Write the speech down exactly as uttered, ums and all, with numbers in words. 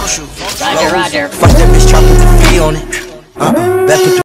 Roger, Roger. Fuck that bitch, try put the fee on it. Uh-uh, that put the